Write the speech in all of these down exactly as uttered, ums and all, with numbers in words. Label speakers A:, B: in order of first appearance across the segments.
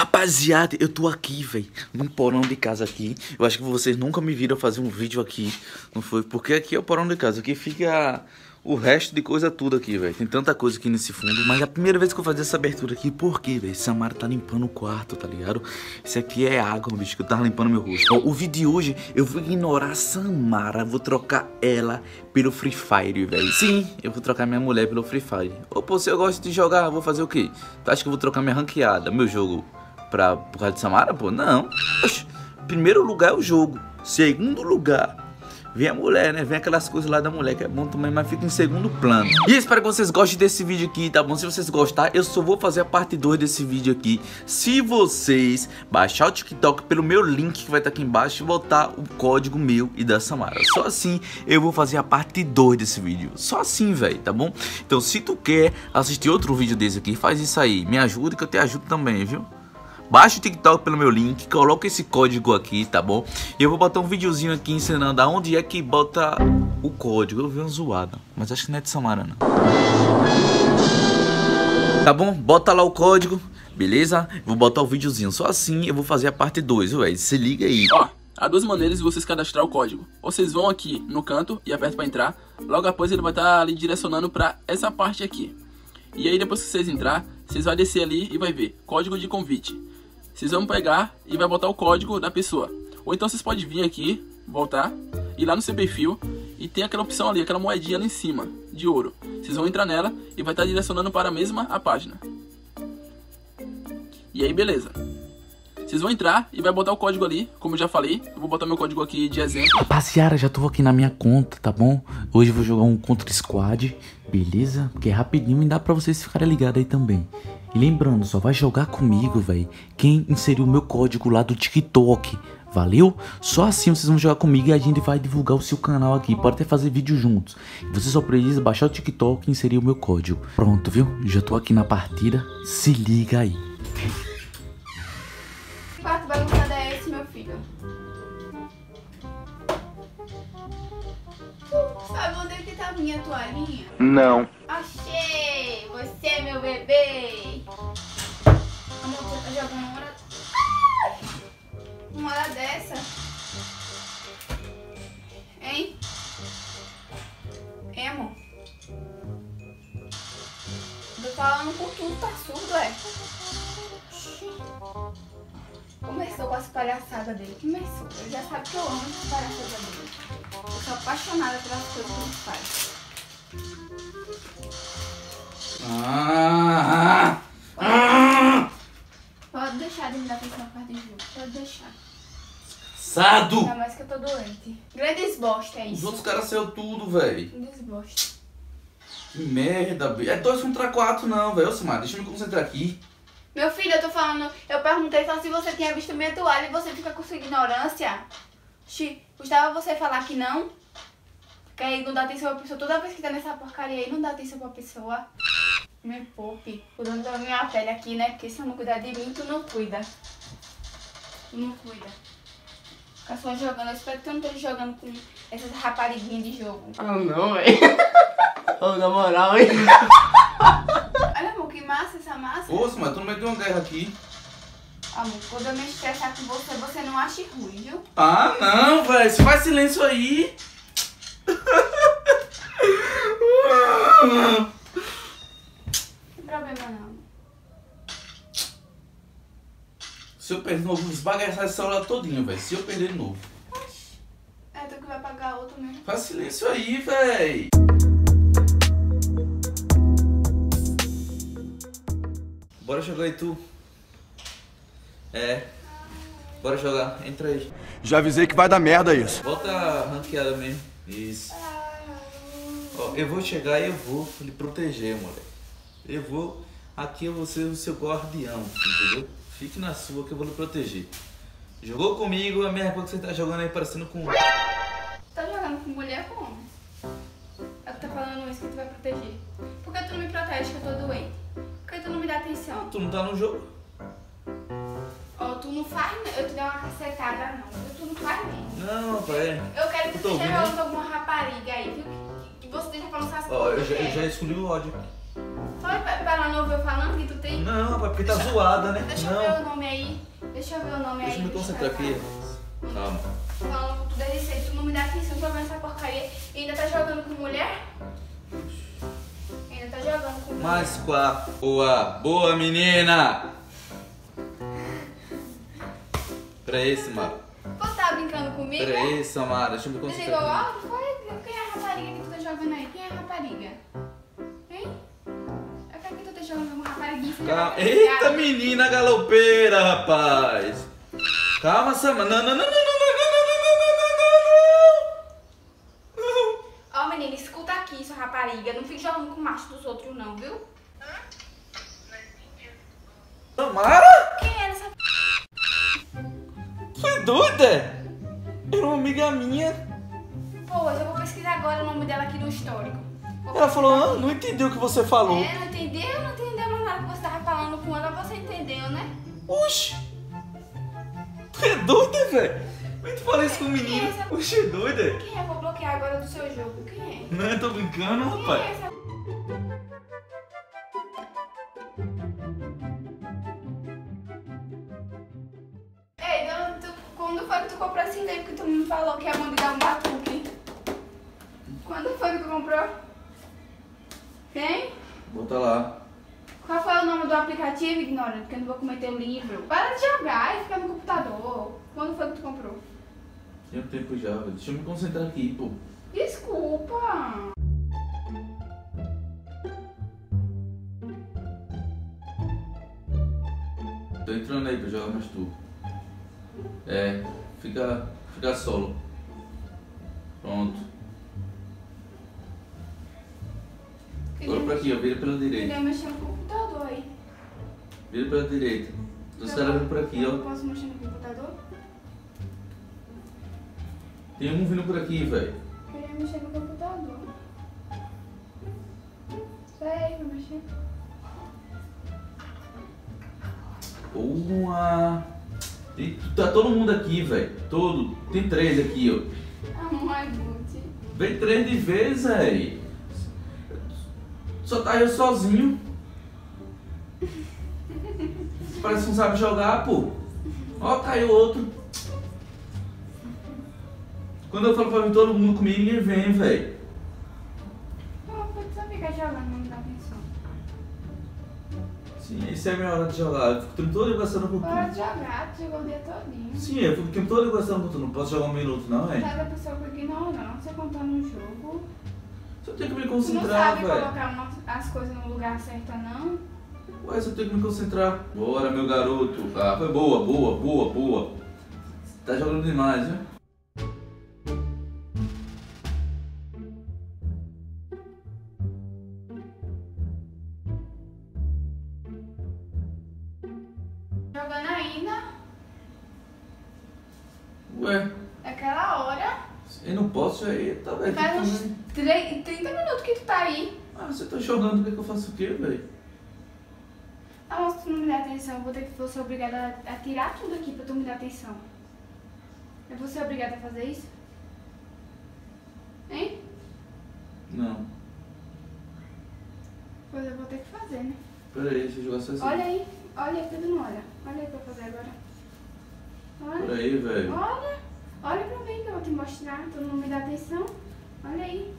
A: Rapaziada, eu tô aqui, velho, num porão de casa aqui. Eu acho que vocês nunca me viram fazer um vídeo aqui, não foi? Porque aqui é o porão de casa, aqui fica o resto de coisa tudo aqui, velho. Tem tanta coisa aqui nesse fundo. Mas é a primeira vez que eu vou fazer essa abertura aqui, por quê, velho? Samara tá limpando o quarto, tá ligado? Esse aqui é água, bicho, que eu tava limpando meu rosto. Ó, o vídeo de hoje, eu vou ignorar a Samara, vou trocar ela pelo Free Fire, velho. Sim, eu vou trocar minha mulher pelo Free Fire. Ô, pô, se eu gosto de jogar, vou fazer o quê? Tu acha que eu vou trocar minha ranqueada, meu jogo, pra, por causa de Samara, pô? Não. Oxe, primeiro lugar é o jogo. Segundo lugar vem a mulher, né? Vem aquelas coisas lá da mulher que é bom também, mas fica em segundo plano. E espero que vocês gostem desse vídeo aqui, tá bom? Se vocês gostarem, eu só vou fazer a parte dois desse vídeo aqui se vocês baixar o TikTok pelo meu link que vai estar aqui embaixo e botar o código meu e da Samara. Só assim eu vou fazer a parte dois desse vídeo. Só assim, velho, tá bom? Então se tu quer assistir outro vídeo desse aqui, faz isso aí. Me ajuda que eu te ajudo também, viu? Baixa o TikTok pelo meu link, coloca esse código aqui, tá bom? E eu vou botar um videozinho aqui ensinando aonde é que bota o código. Eu vi uma zoada, mas acho que não é de Samara, não. Tá bom? Bota lá o código, beleza? Vou botar o videozinho, só assim eu vou fazer a parte dois, velho. Se liga aí.
B: Ó, há duas maneiras de vocês cadastrar o código. Vocês vão aqui no canto e apertam para entrar. Logo após ele vai estar ali direcionando para essa parte aqui. E aí depois que vocês entrar, vocês vão descer ali e vai ver código de convite. Vocês vão pegar e vai botar o código da pessoa. Ou então vocês podem vir aqui, voltar, ir lá no seu perfil e tem aquela opção ali, aquela moedinha lá em cima, de ouro. Vocês vão entrar nela e vai estar direcionando para a mesma a página. E aí beleza. Vocês vão entrar e vai botar o código ali, como eu já falei. Eu vou botar meu código aqui de exemplo.
A: Rapaziada, já tô aqui na minha conta, tá bom? Hoje eu vou jogar um Contra Squad, beleza? Porque é rapidinho e dá pra vocês ficarem ligados aí também. E lembrando, só vai jogar comigo, velho, quem inseriu o meu código lá do TikTok, valeu? Só assim vocês vão jogar comigo e a gente vai divulgar o seu canal aqui. Pode até fazer vídeo juntos. Você só precisa baixar o TikTok e inserir o meu código. Pronto, viu? Já tô aqui na partida, se liga aí.
C: Que quarto bagunçado é esse, meu filho? Sabe onde é que tá a minha toalhinha?
A: Não.
C: Achei! Você, meu bebê! Amor, você tá jogando uma hora... Ai! Uma hora dessa? Hein? Hein, amor? Tô falando com tudo, tá surdo, é? Começou com as palhaçadas dele. Começou. Ele já sabe que eu amo as palhaçadas dele. Eu sou apaixonada pelas coisas que ele faz.
A: Ah, ah,
C: Pode deixar de me dar atenção na parte de jogo. Pode deixar.
A: Sado!
C: Ainda mais que eu tô doente. Grandes bosta, é
A: Os
C: isso.
A: outros caras saiu tudo, velho.
C: Grandes bosta.
A: Que merda, bicho. É dois contra quatro não, velho. Samara, deixa eu me concentrar aqui.
C: Meu filho, eu tô falando... Eu perguntei só se você tinha visto minha toalha e você fica com sua ignorância. Xi, custava você falar que não? Porque aí não dá atenção pra pessoa. Toda vez que tá nessa porcaria aí, não dá atenção pra pessoa. Me poupe. Cuidando da minha pele aqui, né? Porque se eu não cuidar de mim, tu não cuida. Tu não cuida. Fica só jogando. Eu espero que tu não esteja jogando com essas rapariguinhas de jogo.
B: Ah não, velho. Oh, na moral, hein?
C: Olha, amor, que massa essa massa.
A: Ô, Samara, tu não meteu uma guerra aqui.
C: Amor, quando eu me estressar com você, você não acha ruim, viu?
A: Ah, não, velho. Você faz silêncio aí.
C: Não tem problema não.
A: Se eu perder de novo, vou esbagaçar esse celular todinho, velho. Se eu perder de novo.
C: É tu que vai pagar outro mesmo.
A: Faz silêncio aí, velho. Bora jogar aí, tu. É. Bora jogar. Entra aí.
D: Já avisei que vai dar merda isso.
A: Bota a ranqueada mesmo. Isso. Ó, eu vou chegar e eu vou lhe proteger, moleque. Eu vou... Aqui eu vou ser o seu guardião, entendeu? Fique na sua que eu vou lhe proteger. Jogou comigo, a mesma coisa que você tá jogando aí parecendo com...
C: Tá jogando com mulher ou com homem? Eu tô falando isso que tu vai proteger. Por que tu não me protege que eu tô doente? Por que tu não me dá atenção?
A: Tu não tá no jogo?
C: Ó, tu não faz... Eu te dei uma cacetada, não. Tu não faz mesmo.
A: Não, pai.
C: Eu quero que tu
A: Tô
C: esteja
A: ouvindo.
C: jogando com alguma rapariga aí, viu? Que você esteja falando essas
A: Ó, eu
C: coisas.
A: já, eu já escolhi o ódio.
C: Foi Foi para não ver eu falando que tu tem?
A: Não, rapaz, porque tá zoada, né?
C: Deixa eu ver o nome aí. Deixa eu ver o nome
A: Deixa
C: aí.
A: eu me concentrar aqui. Calma.
C: Falando com tu desde cedo, tu não me dá atenção pra ver essa porcaria. E ainda tá jogando com mulher? Ainda tá jogando com mulher.
A: Mais quatro. Boa, boa menina! Peraí, Samara.
C: Você tá brincando comigo?
A: Peraí, Samara, deixa eu me
C: Desligou o
A: concentrar.
C: áudio? Foi? Quem é a rapariga que tu tá jogando aí? Quem é a rapariga? Hein? Eu quero que tu esteja jogando uma rapariguinha.
A: Calma. Eita, menina galopeira, rapaz! Calma, Samara. Não, não, não, não, não, não, não, não.
C: Ó, menina, escuta aqui, sua rapariga. Não fique jogando com o macho dos outros, não, viu?
A: Samara?
C: Quem era essa?
A: Tu é doida? Era uma amiga minha.
C: Pois, eu vou pesquisar agora o nome dela aqui no histórico. Vou
A: Ela falou,
C: pesquisar
A: ah, não entendeu o que você falou.
C: É, não entendeu? Não entendeu mais nada que você tava falando com ela, você entendeu, né?
A: Oxi! Tu é doida, velho? Como é que tu fala isso com o menino? Oxi, é doida?
C: Quem é? Vou bloquear agora do seu jogo. Quem é?
A: Não, eu tô brincando,
C: Quem é
A: rapaz.
C: essa? Ei, dona, tu, quando foi que tu comprou esse livro que tu me falou que ia mandar um batuque? Quando foi que tu comprou? Quem?
A: Bota lá.
C: Qual foi o nome do aplicativo, ignorante? Porque eu não vou cometer o livro. Para de jogar e ficar no computador. Quando foi que tu comprou?
A: Tem um tempo já, velho. Deixa eu me concentrar aqui, pô.
C: Desculpa.
A: Tô entrando aí pra jogar mais tu. É, fica, fica solo. Pronto. Agora pra aqui, ó. Vira pela direita.
C: Queria mexer no computador aí.
A: Vira pela direita. Os caras vindo por aqui,
C: Eu
A: ó.
C: posso mexer no computador?
A: Tem um vindo por aqui, velho.
C: Queria mexer no computador. Sei, vou mexer.
A: Uma. Tem, tá todo mundo aqui, velho. Todo. Tem três aqui, ó.
C: Amor, Gucci.
A: Vem três de vez, velho. Só tá eu sozinho. Parece que não sabe jogar, pô. Ó, caiu outro. Quando eu falo pra vir todo mundo comigo, ninguém vem, velho.
C: Não, pode só ficar jogando, não me dá atenção.
A: Sim, isso é a minha hora de jogar. Eu fico o tempo todo negociando com
C: Para
A: tu.
C: de jogar, tu jogou o dia todinho.
A: Sim, eu fico o tempo todo negociando com tu. Não posso jogar um minuto, não, é?
C: Cada pessoa com ignorância, você contar no jogo.
A: Só tenho que me
C: Tu não
A: concentrar,
C: sabe
A: velho.
C: colocar no- as coisas no lugar certo, não?
A: Ué, só tenho que me concentrar. Bora, meu garoto. Ah, foi boa, boa, boa, boa. Tá jogando demais, né?
C: Jogando ainda,
A: Ué,
C: naquela hora.
A: eu não posso aí, tá, velho?
C: Faz
A: Que
C: uns
A: coisa-
C: tre- trinta minutos que tu tá aí.
A: Ah, você tá jogando, quer que eu faça o quê, velho?
C: Ah, mas se tu não me der atenção, eu vou ter que vou ser obrigada a, a tirar tudo aqui pra tu me dar atenção. Eu vou ser obrigada a fazer isso? Hein?
A: Não.
C: Pois eu vou ter que fazer, né?
A: Pera aí, deixa eu jogar sozinho.
C: Olha aí, olha aí, Pedro, não olha. Olha aí pra eu fazer agora. Olha,
A: Pera aí, velho.
C: olha, olha pra mim que eu vou te mostrar. Tu não me dá atenção? Olha aí,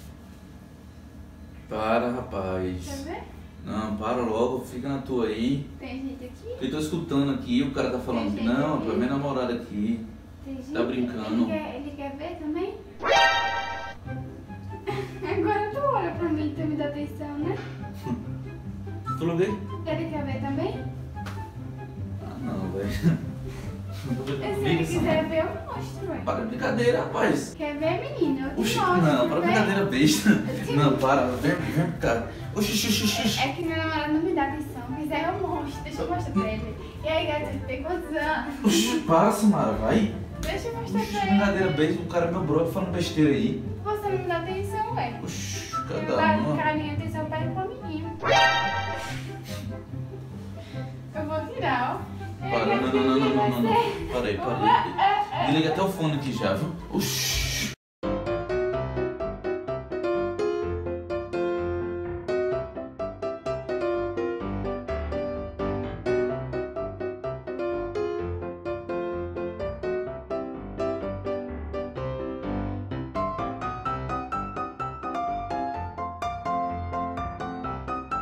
A: Para, rapaz.
C: quer ver?
A: Não, para logo, fica na tua aí.
C: Tem gente aqui,
A: Eu tô escutando aqui, o cara tá falando que não, pra minha namorada aqui.
C: tem gente.
A: Tá brincando.
C: Ele quer, ele quer ver também? Agora tu olha pra mim e tu me dá atenção, né?
A: Tu falou o quê?
C: Ele quer ver também?
A: Ah, não, velho.
C: E se ele quiser ver, eu mostro, ué.
A: Para brincadeira, rapaz.
C: Quer ver, menino? Eu te
A: Oxi,
C: mostro.
A: não, para
C: vem.
A: brincadeira besta. Não, para, vem, vem cá. Oxi, oxi, oxi, oxi.
C: É que meu namorado não me dá atenção. Se quiser, eu mostro. Deixa eu mostrar pra ele. E aí, gato, tem quantos anos?
A: Oxi, para, Samara, vai.
C: Deixa eu mostrar
A: Oxi,
C: pra
A: brincadeira
C: ele.
A: besta, o cara é meu brother falando besteira aí.
C: Você não me dá atenção, ué.
A: Oxi,
C: Eu
A: cada
C: dá
A: uma.
C: carinho, atenção pra ele e pro menino. Eu vou tirar, ó.
A: Para, não, não, não, não, não, não, não. Para aí, para aí. Desliga até o fone aqui já, viu? Oxi.